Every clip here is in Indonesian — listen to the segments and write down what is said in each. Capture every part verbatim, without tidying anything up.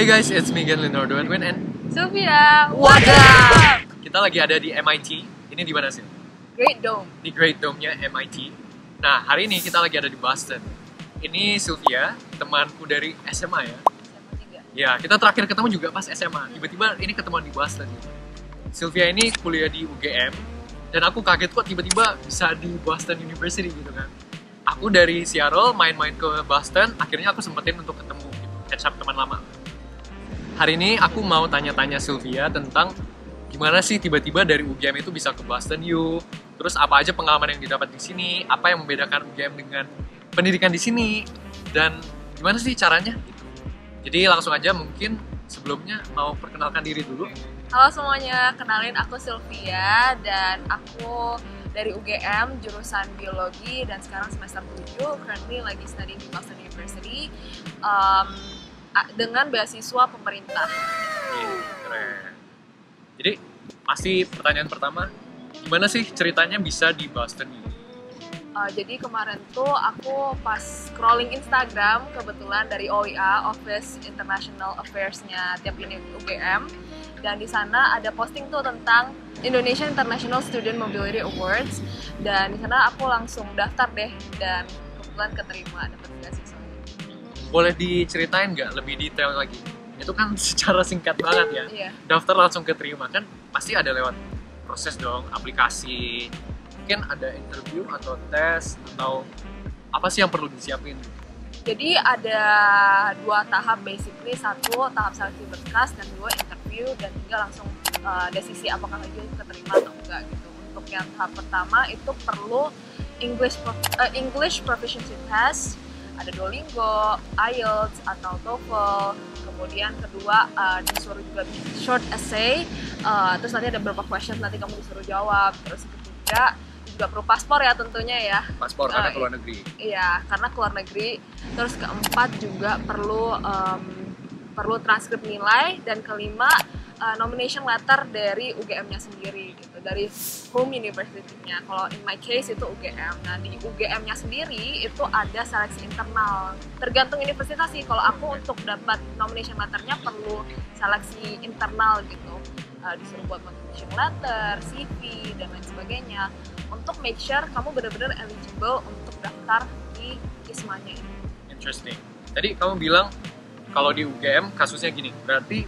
Hey guys, it's me again, Leonardo Edwin, and Sylvia, what up? Kita lagi ada di M I T. Ini di mana sih? Great Dome. Di Great Dome-nya M I T. Nah, hari ini kita lagi ada di Boston. Ini Sylvia, temanku dari S M A ya. S M A tiga. Ya, kita terakhir ketemu juga pas S M A. Tiba-tiba ini ketemuan di Boston. Sylvia ini kuliah di U G M, dan aku kaget kok tiba-tiba bisa di Boston University gitu kan. Aku dari Seattle main-main ke Boston, akhirnya aku sempetin untuk ketemu gitu, catch up teman lama. Hari ini aku mau tanya-tanya Sylvia tentang gimana sih tiba-tiba dari U G M itu bisa ke Boston U, terus apa aja pengalaman yang didapat di sini, apa yang membedakan U G M dengan pendidikan di sini, dan gimana sih caranya gitu. Jadi langsung aja, mungkin sebelumnya mau perkenalkan diri dulu. Halo semuanya, kenalin aku Sylvia dan aku dari U G M jurusan biologi dan sekarang semester tujuh, currently lagi study di Boston University um, dengan beasiswa pemerintah. Ih, keren. Jadi pasti pertanyaan pertama, gimana sih ceritanya bisa di Boston U? Uh, jadi kemarin tuh aku pas scrolling Instagram kebetulan dari O I A, Office International Affairs-nya tiap unit U G M, dan di sana ada posting tuh tentang Indonesian International Student Mobility Awards, dan di sana aku langsung daftar deh dan kebetulan keterima dapat beasiswa. Boleh diceritain nggak lebih detail lagi? Itu kan secara singkat banget ya. Iya. Daftar langsung keterima, kan pasti ada lewat proses dong, aplikasi. Mungkin ada interview atau tes atau apa sih yang perlu disiapin? Jadi ada dua tahap basically, satu tahap seleksi berkas dan dua interview, dan tiga langsung uh, desisi apakah lagi keterima atau enggak gitu. Untuk yang tahap pertama itu perlu English uh, English proficiency test, ada Duolingo, I E L T S atau TOEFL. Kemudian kedua uh, disuruh juga bikin short essay, uh, terus nanti ada beberapa questions nanti kamu disuruh jawab. Terus ketiga juga perlu paspor ya tentunya ya. Paspor karena Uh, keluar negeri. Iya, karena keluar negeri. Terus keempat juga perlu um, perlu transkrip nilai, dan kelima uh, nomination letter dari U G M-nya sendiri gitu, dari home university-nya. Kalau in my case itu U G M. Nah, di U G M-nya sendiri itu ada seleksi internal. Tergantung universitas sih. Kalau aku untuk dapat nomination letter-nya perlu seleksi internal gitu. Uh, disuruh buat motivation letter, C V, dan lain sebagainya, untuk make sure kamu benar-benar eligible untuk daftar di ISMA-nya ini. Interesting. Tadi kamu bilang kalau di U G M kasusnya gini, berarti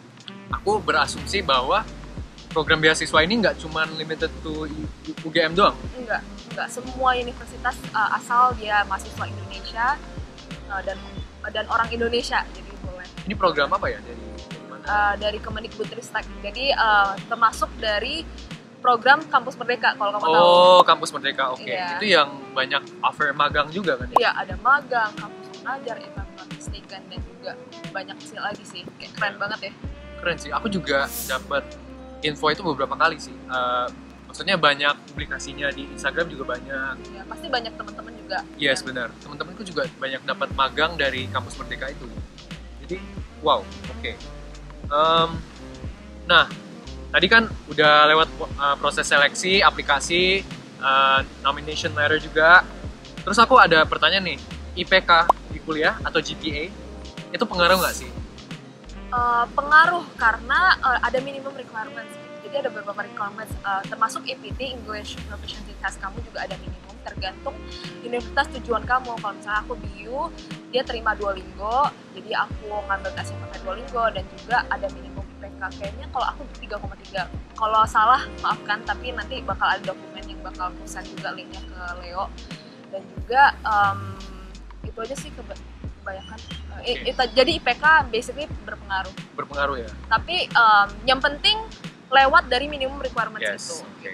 aku berasumsi bahwa program beasiswa ini nggak cuma limited to U G M doang? Enggak, enggak. Semua universitas uh, asal dia mahasiswa Indonesia uh, dan dan orang Indonesia, jadi boleh. Ini program apa ya dari dari mana? Uh, dari Kemendikbudristek. Jadi uh, termasuk dari program Kampus Merdeka, kalau kamu tahu. Oh, Kampus Merdeka, oke. Iya. Itu yang banyak offer magang juga kan? Iya, ada magang, kampus mengajar, if I'm not mistaken, dan juga banyak sih lagi sih. Kayak keren banget ya. Keren sih. Aku juga dapat info itu beberapa kali sih. Uh, maksudnya banyak publikasinya di Instagram juga banyak. Ya, pasti banyak teman-teman juga. Yes, yang- benar. Teman-temanku juga banyak dapat magang dari Kampus Merdeka itu. Jadi, wow, oke. Um, nah, tadi kan udah lewat uh, proses seleksi, aplikasi, uh, nomination letter juga. Terus aku ada pertanyaan nih, I P K di kuliah atau G P A itu pengaruh nggak sih? Uh, pengaruh karena uh, ada minimum requirements. Jadi ada beberapa requirements, uh, termasuk E P T, English Proficiency Test, kamu juga ada minimum tergantung universitas tujuan kamu. Kalau misalnya aku B U, dia terima Duolingo, jadi aku ngambil tesnya pakai Duolingo, dan juga ada minimum I P K. Kayaknya kalau aku tiga koma tiga. Kalau salah, maafkan, tapi nanti bakal ada dokumen yang bakal aku send juga linknya ke Leo. Dan juga um, itu aja sih kebanyakan. Uh, Okay. it, it, jadi I P K basically berpengaruh. Berpengaruh ya? Tapi um, yang penting lewat dari minimum requirements Yes, itu. oke.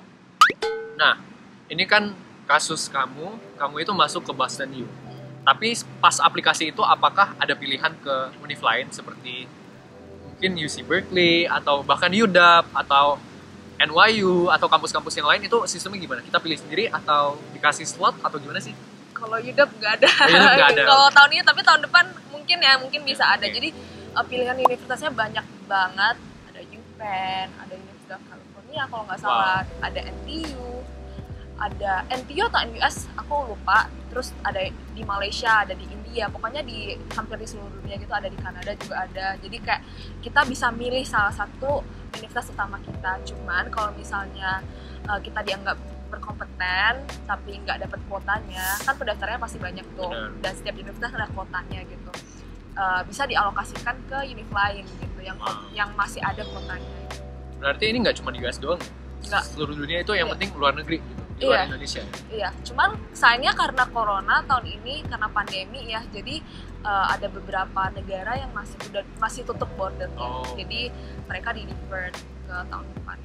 Nah, ini kan kasus kamu, kamu itu masuk ke Boston U. Tapi pas aplikasi itu apakah ada pilihan ke univ lain seperti mungkin U C Berkeley atau bahkan U D A P atau N Y U atau kampus-kampus yang lain, itu sistemnya gimana? Kita pilih sendiri atau dikasih slot atau gimana sih? Kalau U D A P nggak ada. Oh, U D A P nggak ada. Kalau tahun ini, tapi tahun depan mungkin ya, mungkin bisa ada. Oke. Jadi uh, pilihan universitasnya banyak banget. Ada UPenn, ada University of California kalau nggak salah, ada N T U, ada N T U atau N U S aku lupa, terus ada di Malaysia, ada di India, pokoknya di hampir di seluruh dunia gitu, ada di Kanada juga ada. Jadi kayak kita bisa milih salah satu universitas utama kita. Cuman kalau misalnya uh, kita dianggap berkompeten tapi nggak dapat kuotanya, kan pendaftarnya pasti banyak tuh. Benar. Dan setiap universitas ada kuotanya gitu. Uh, bisa dialokasikan ke univ lain gitu yang Wow. yang masih ada kuotanya. Berarti ini nggak cuma di U S doang? Nggak. Seluruh dunia itu yang Iya. penting luar negeri gitu, di luar Iya. Indonesia. Iya, cuman sayangnya karena corona tahun ini, karena pandemi ya, jadi uh, ada beberapa negara yang masih udah masih tutup bordernya, Oh. jadi mereka di divert ke tahun depan.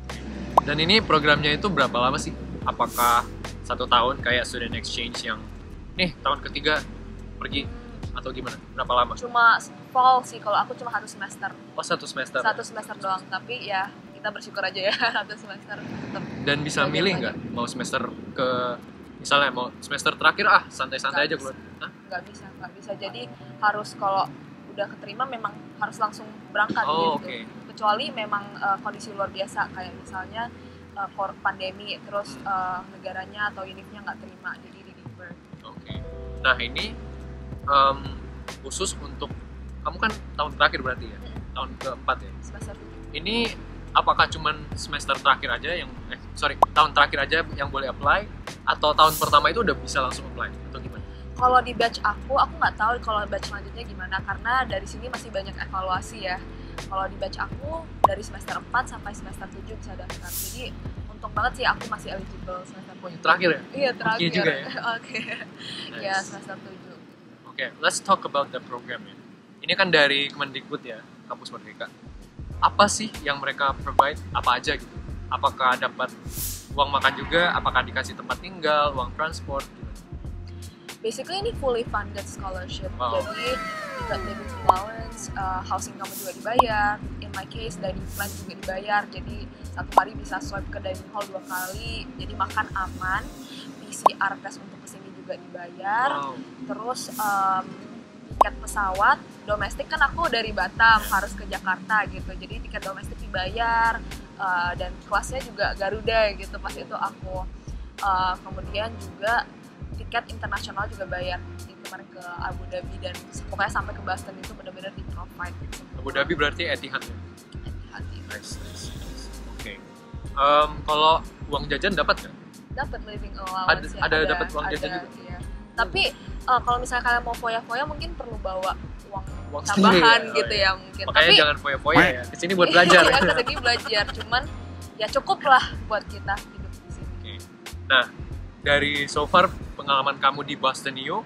Dan ini programnya itu berapa lama sih? Apakah satu tahun kayak student exchange yang nih tahun ketiga pergi atau gimana? Berapa lama? Cuma fall sih, kalau aku cuma satu semester, Oh satu semester. satu semester doang, tapi ya kita bersyukur aja ya satu semester tetap. Dan bisa Belajar milih banyak. nggak mau semester ke misalnya mau semester terakhir ah santai-santai aja Nggak keluar. Hah? Nggak bisa, nggak bisa. Jadi harus kalau udah keterima memang harus langsung berangkat Oh, gitu. oke. Kecuali memang uh, kondisi luar biasa kayak misalnya uh, for pandemi, terus uh, negaranya atau unitnya nggak terima, jadi di divert. Oke. Nah ini em, khusus untuk kamu kan tahun terakhir berarti ya, tahun keempat ya. Semester Ini apakah cuman semester terakhir aja yang eh sorry tahun terakhir aja yang boleh apply atau tahun pertama itu udah bisa langsung apply atau gimana? kalau di batch aku, aku nggak tahu kalau batch selanjutnya gimana karena dari sini masih banyak evaluasi ya. Kalau di batch aku dari semester empat sampai semester tujuh bisa daftar. Jadi untung banget sih aku masih eligible semester Oh, yang tujuh. terakhir ya? Iya, terakhir. Oke juga ya? Oke. Nice. Ya, semester tujuh. Oke, let's talk about the program ya. Ini kan dari Kemendikbud ya, Kampus Merdeka. Apa sih yang mereka provide? Apa aja gitu? Apakah dapat uang makan juga? Apakah dikasih tempat tinggal, uang transport? Gitu? Basically ini fully funded scholarship. Wow. Jadi juga living allowance, uh, housing kamu juga dibayar. In my case dining plan juga dibayar. Jadi satu hari bisa swipe ke dining hall dua kali. Jadi makan aman. P C R test untuk kesini juga dibayar. Wow. Terus um, tiket pesawat domestik kan aku dari Batam harus ke Jakarta gitu. Jadi tiket domestik dibayar uh, dan kelasnya juga Garuda gitu pas itu aku. Uh, kemudian juga tiket internasional juga bayar di kemarin ke Abu Dhabi dan pokoknya sampai ke Boston itu benar-benar di provide gitu. Abu Dhabi berarti Etihad ya? Hati-hati. Nice, nice, nice. Oke. Em, kalau uang jajan dapat nggak? Dapat living allowance Ada- ya, ada dapat uang jajan ada, juga? iya. Tapi uh, kalau misalnya kalian mau foya-foya mungkin perlu bawa uang, Uang tambahan sendiri ya? gitu Oh, ya iya. mungkin. Makanya Tapi jangan foya-foya ya. Kesini buat belajar. Iya, kesini belajar. Cuman ya cukup lah buat kita hidup di sini. Oke. Nah, dari so far pengalaman kamu di Boston U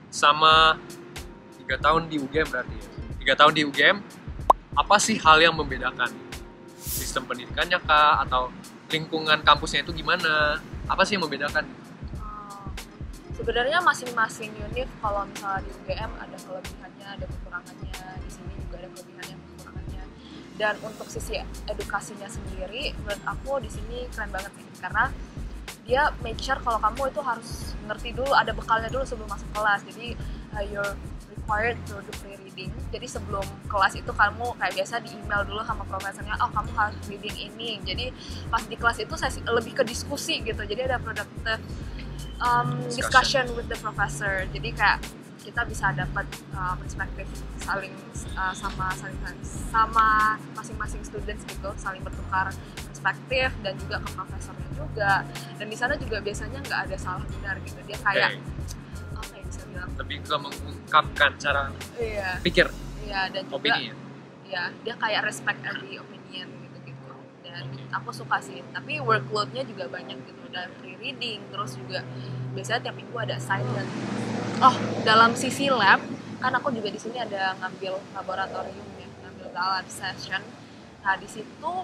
sama tiga tahun di U G M berarti ya. Tiga tahun di U G M, apa sih hal yang membedakan? Sistem pendidikannya kah? Atau lingkungan kampusnya itu gimana? Apa sih yang membedakan? Oh, sebenarnya masing-masing univ kalau misalnya di U G M ada kelebihannya, ada kekurangannya. Di sini juga ada kelebihannya, ada kekurangannya. Dan untuk sisi edukasinya sendiri, menurut aku di sini keren banget sih karena dia make sure kalau kamu itu harus ngerti dulu, ada bekalnya dulu sebelum masuk kelas. Jadi uh, you're required to do pre-reading. Jadi sebelum kelas itu kamu kayak biasa di email dulu sama profesornya, oh kamu harus reading ini. Jadi pas di kelas itu saya lebih ke diskusi gitu. Jadi ada productive um, discussion with the professor. Jadi kayak kita bisa dapat uh, perspektif saling uh, sama saling sama masing-masing students gitu, saling bertukar perspektif dan juga ke profesornya juga. Dan di sana juga biasanya nggak ada salah benar gitu. Dia kayak Oke. apa ya bisa bilang? Lebih ke mengungkapkan cara Iya, pikir, iya dan juga opini ya. ya dia kayak respect every opinion gitu-gitu. Dan Oke. aku suka sih. Tapi workloadnya juga banyak gitu. Dan pre-reading terus juga biasanya tiap minggu ada assignment. Oh, dalam sisi lab kan aku juga di sini ada ngambil laboratorium ya, ngambil lab session. Nah di situ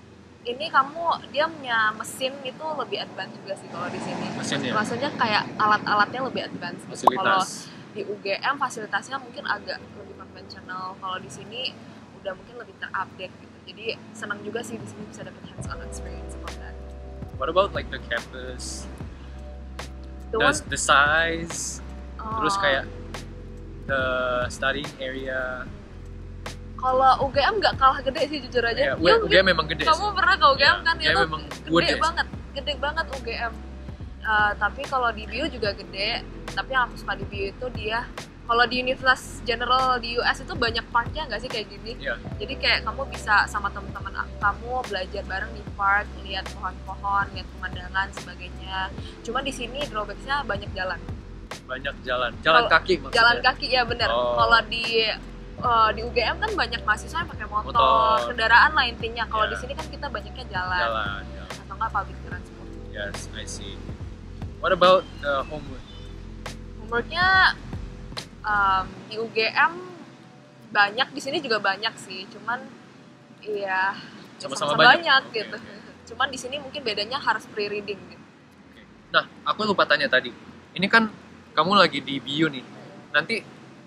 ini kamu dia punya mesin itu lebih advance juga sih kalau di sini. Mesinnya? Maksudnya kayak alat-alatnya lebih advance. Gitu. Kalau Fasilitas. di U G M fasilitasnya mungkin agak lebih konvensional. Kalau di sini udah mungkin lebih terupdate gitu. Jadi senang juga sih di sini bisa dapat hands-on experience about that. What about like the campus? The The, one- the size, terus Oh, kayak the studying area. kalau U G M nggak kalah gede sih jujur aja. Ya, Dia U G M memang gede kamu sih. pernah ke U G M Ya, kan? dia Itu memang gede wood ya. banget, gede banget U G M. Uh, tapi kalau di B U juga gede. Tapi yang aku suka di B U itu dia, kalau di Universitas General di U S itu banyak parknya nggak sih kayak gini? Yeah. Jadi kayak kamu bisa sama teman-teman kamu belajar bareng di park, lihat pohon-pohon, lihat pemandangan sebagainya. Cuma di sini drawbacksnya banyak jalan. Banyak jalan, jalan Kalo, kaki maksudnya? Jalan kaki ya benar. Oh. Kalau di uh, di U G M kan banyak mahasiswa yang pakai motor, motor, kendaraan lah intinya. Kalau yeah. di sini kan kita banyaknya jalan, jalan, jalan. atau nggak public transport. Yes, I see. What about the homework? Homeworknya um, di U G M banyak, di sini juga banyak sih. Cuman iya sama-sama, sama-sama banyak, banyak okay. gitu. Cuman di sini mungkin bedanya harus pre-reading gitu. Okay. Nah, aku lupa tanya tadi. Ini kan kamu lagi di B U nih. Nanti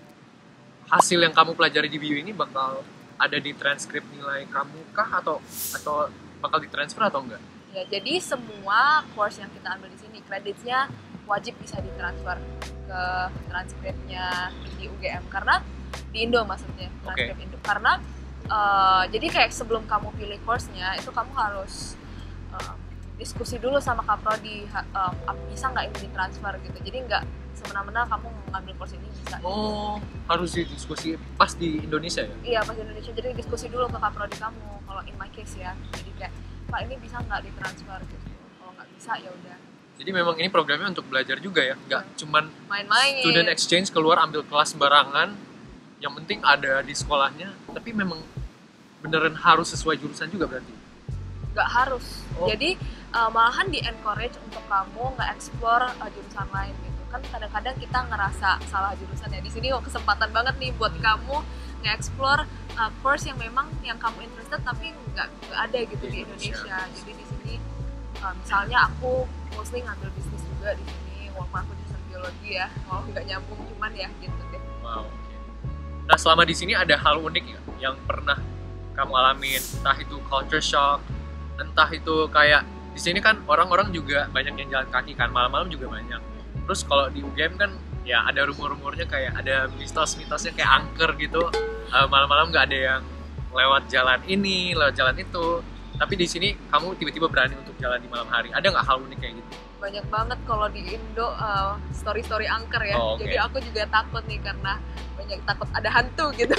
hasil yang kamu pelajari di B U ini bakal ada di transkrip nilai kamu kah atau atau bakal ditransfer atau enggak? Ya, jadi semua course yang kita ambil di sini kreditnya wajib bisa ditransfer ke transkripnya di U G M karena di Indo maksudnya transkrip okay. Indo karena uh, jadi kayak sebelum kamu pilih course-nya itu kamu harus uh, diskusi dulu sama kaprodi uh, bisa nggak ini ditransfer gitu, jadi nggak semena-mena kamu mengambil course ini bisa. Oh, harus didiskusi pas di Indonesia ya? Iya, pas di Indonesia, jadi diskusi dulu ke kaprodi kamu. Kalau in my case ya, jadi kayak Pak ini bisa nggak ditransfer gitu, kalau nggak bisa ya udah. Jadi memang ini programnya untuk belajar juga ya, nggak hmm. cuman main-main student exchange keluar ambil kelas sembarangan, yang penting ada di sekolahnya, tapi memang beneran harus sesuai jurusan juga berarti? Nggak harus, oh. jadi uh, malahan di encourage untuk kamu nge-explore uh, jurusan lain gitu. Kan kadang-kadang kita ngerasa salah jurusan ya, di sini oh, kesempatan banget nih buat kamu nge-explore uh, course yang memang yang kamu interested tapi nggak ada gitu di Indonesia. Jadi di sini uh, misalnya aku mostly ngambil bisnis juga di sini, walaupun aku jurusan biologi ya, mau nggak nyambung cuman ya gitu deh. Wow. Okay. Nah selama di sini ada hal unik ya yang pernah kamu alamin, entah itu culture shock, entah itu kayak di sini kan orang-orang juga banyak yang jalan kaki kan, malam-malam juga banyak. Terus kalau di U G M kan ya ada rumor-rumornya kayak ada mitos-mitosnya kayak angker gitu, uh, malam-malam nggak ada yang lewat jalan ini, lewat jalan itu. Tapi di sini kamu tiba-tiba berani untuk jalan di malam hari. Ada nggak hal unik kayak gitu? Banyak banget kalau di Indo uh, story-story angker ya. Oh, okay. Jadi aku juga takut nih karena banyak takut ada hantu gitu.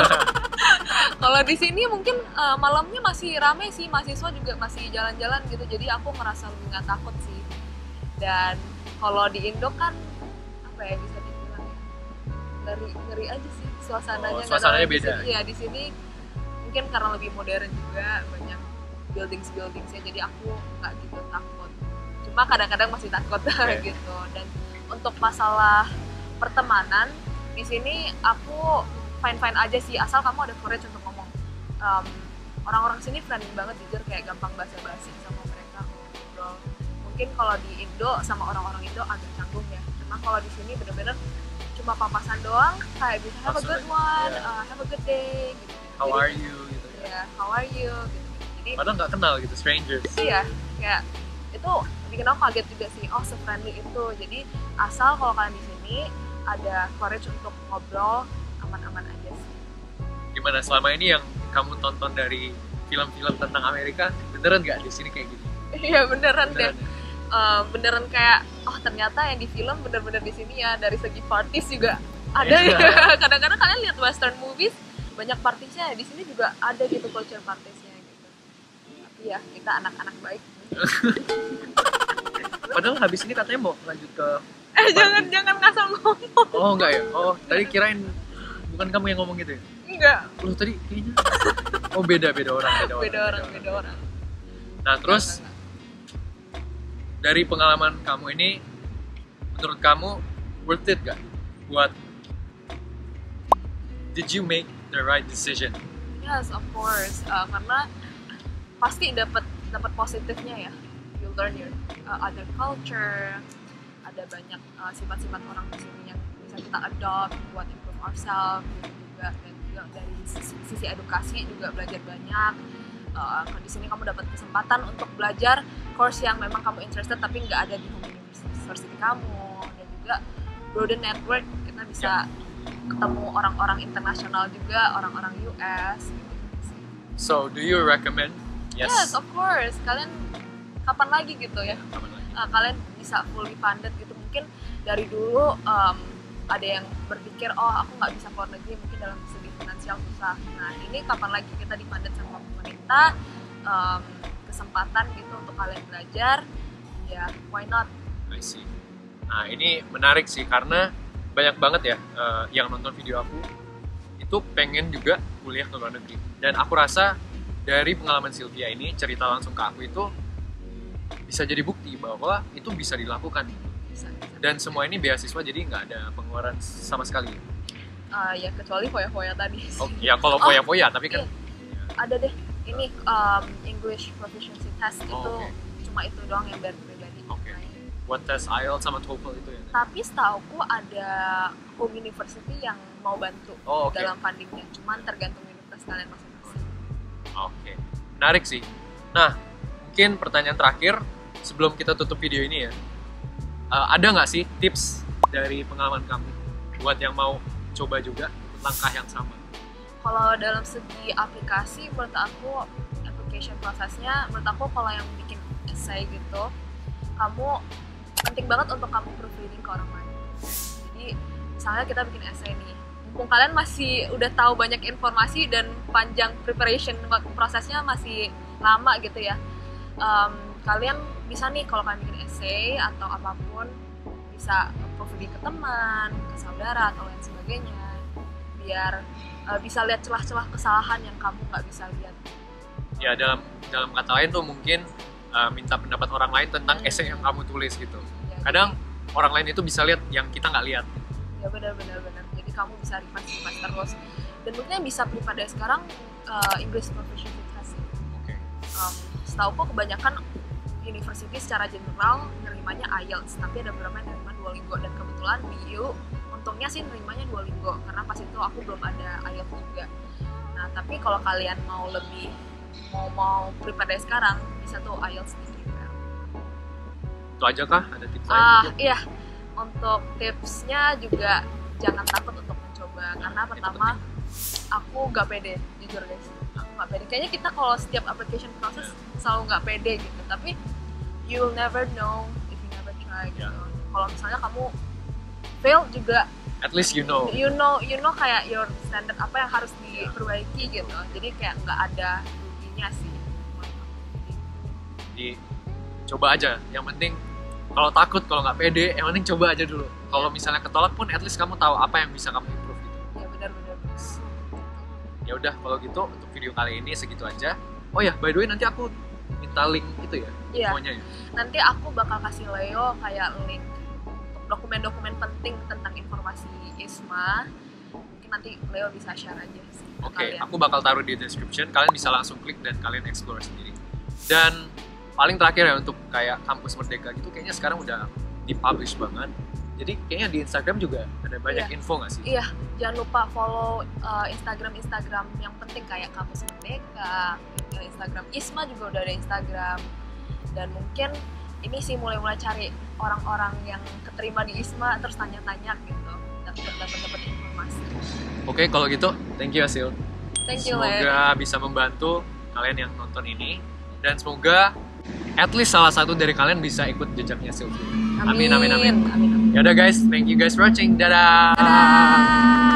Kalau di sini mungkin uh, malamnya masih ramai sih, mahasiswa juga masih jalan-jalan gitu. Jadi aku merasa lebih nggak takut sih. Dan kalau di Indo kan apa ya bisa dibilang ya, ngeri ngeri aja sih suasananya. Oh, suasananya beda. Iya di sini mungkin karena lebih modern juga, banyak buildings buildingsnya, jadi aku nggak gitu takut. Cuma kadang-kadang masih takut okay. gitu. Dan untuk masalah pertemanan di sini aku fine fine aja sih, asal kamu ada courage untuk ngomong. Um, orang-orang sini friendly banget, jujur kayak gampang basa-basi sama mereka ngobrol. Mungkin kalau di Indo sama orang-orang Indo agak canggung ya. Cuma kalau di sini bener-bener cuma papasan doang, kayak bisa have a good one, yeah. uh, have a good day gitu. How Jadi, are you gitu ya. Yeah, how are you gitu. Jadi padahal nggak kenal gitu, strangers. Iya, kayak itu bikin aku kaget juga sih. Oh, se-friendly itu. Jadi asal kalau kalian di sini ada courage untuk ngobrol, aman-aman aja sih. Gimana selama ini yang kamu tonton dari film-film tentang Amerika, beneran nggak di sini kayak gitu? Iya beneran, beneran deh. Ya? Uh, beneran kayak oh ternyata yang di film bener-bener di sini ya, dari segi parties juga ada ya. Kadang-kadang kalian lihat western movies banyak partisnya, di sini juga ada gitu culture partisnya gitu. Tapi ya kita anak-anak baik. Padahal habis ini katanya mau lanjut ke eh jangan jangan ngasal ngomong. Oh enggak ya? Oh tadi kirain bukan kamu yang ngomong gitu ya? Enggak. Lu tadi kayaknya oh beda beda orang beda orang. Beda orang beda orang. Nah terus enggak, enggak. Dari pengalaman kamu ini, menurut kamu worth it gak? Buat did you make the right decision? Yes, of course. Uh, karena pasti dapat dapat positifnya ya. You learn your uh, other culture. Ada banyak uh, sifat-sifat orang di sini yang bisa kita adopt buat improve ourselves gitu juga. Dan juga dari sisi, sisi edukasi juga belajar banyak. Uh, di sini kamu dapat kesempatan untuk belajar course yang memang kamu interested tapi nggak ada di home university kamu, dan juga broaden network, kita bisa ketemu orang-orang internasional juga, orang-orang U S gitu. So do you recommend? Yes, yes of course. Kalian kapan lagi gitu ya? Kapan lagi? uh, kalian bisa fully funded gitu. Mungkin dari dulu um, ada yang berpikir oh aku nggak bisa keluar negeri mungkin dalam segi finansial susah. Nah ini kapan lagi kita difunded sama pemerintah, um, kesempatan gitu untuk kalian belajar, ya why not? I see. Nah ini menarik sih karena banyak banget ya uh, yang nonton video aku itu pengen juga kuliah ke luar negeri, dan aku rasa dari pengalaman Sylvia ini cerita langsung ke aku itu bisa jadi bukti bahwa itu bisa dilakukan. Bisa, bisa. Dan semua ini beasiswa jadi nggak ada pengeluaran sama sekali. Uh, ya kecuali foya-foya tadi. Oh ya kalau Oh, foya-foya tapi kan iya. Ada deh ini um, English proficiency test Oh, itu okay. cuma itu doang yang dari pribadi. Oke. Nah, buat tes I E L T S sama TOEFL itu ya. tapi setauku ada home university yang mau bantu Oh, oke. dalam fundingnya, cuman tergantung universitas kalian masing-masing. Oke, menarik sih. Nah, mungkin pertanyaan terakhir sebelum kita tutup video ini ya, uh, ada nggak sih tips dari pengalaman kamu buat yang mau coba juga langkah yang sama? Kalau dalam segi aplikasi, menurut aku application prosesnya, menurut aku kalau yang bikin essay gitu, kamu penting banget untuk kamu proofreading ke orang lain. Jadi misalnya kita bikin essay nih, mumpung kalian masih udah tahu banyak informasi dan panjang preparation prosesnya masih lama gitu ya, um, kalian bisa nih kalau kalian bikin essay atau apapun bisa proofreading ke teman, ke saudara atau lain sebagainya, biar uh, bisa lihat celah-celah kesalahan yang kamu nggak bisa lihat. Ya dalam dalam kata lain tuh mungkin uh, minta pendapat orang lain tentang Hmm. essay yang kamu tulis gitu. Ya, Kadang orang lain itu bisa lihat yang kita nggak lihat. ya benar-benar benar. Jadi kamu bisa revise revise terus. Dan mungkin yang bisa prepare dari sekarang uh, English proficiency test. Oke. Um, setauku kebanyakan university secara general nerimanya I E L T S, tapi ada beberapa yang nerima Duolingo, dan kebetulan di U untungnya sih nerimanya Duolingo karena pas itu aku belum ada I E L T S juga. Nah tapi kalau kalian mau lebih mau mau prepare dari sekarang bisa tuh I E L T S di prepare. Itu aja kah? Ada tips lain? Ah mungkin? iya, untuk tipsnya juga jangan takut untuk mencoba, karena Itu pertama aku nggak pede, jujur guys, aku nggak pede. Kayaknya kita kalau setiap application process selalu nggak pede gitu, tapi you'll never know if you never try gitu. Ya. Kalau misalnya kamu fail juga, At least you know. you know you know kayak your standard apa yang harus diperbaiki gitu. Jadi kayak nggak ada ruginya sih. Jadi coba aja. Yang penting kalau takut, kalau nggak pede, yang penting coba aja dulu. Kalau misalnya ketolak pun, at least kamu tahu apa yang bisa kamu improve gitu. Ya benar-benar. Ya udah kalau gitu untuk video kali ini segitu aja. Oh ya, by the way nanti aku minta link itu ya, Iya. infonya ya. Nanti aku bakal kasih Leo kayak link untuk dokumen-dokumen penting tentang informasi ISMA. Mungkin nanti Leo bisa share aja sih ke Oke, kalian. aku bakal taruh di description. Kalian bisa langsung klik dan kalian explore sendiri. Dan paling terakhir ya untuk kayak kampus Merdeka gitu, kayaknya sekarang udah dipublish banget. Jadi kayaknya di Instagram juga ada banyak Iya. info nggak sih? Iya, jangan lupa follow uh, Instagram-Instagram yang penting kayak Kampus Merdeka, uh, Instagram ISMA juga udah ada Instagram. Dan mungkin ini sih mulai-mulai cari orang-orang yang keterima di ISMA terus tanya-tanya gitu, dapat-dapat informasi. Oke, kalau gitu thank you Asil. Thank you, Le. Semoga bisa membantu kalian yang nonton ini, dan semoga at least salah satu dari kalian bisa ikut jejaknya Sylvia. Amin amin amin. Amin, amin. Ya udah guys, thank you guys for watching. Dadah. Dadah.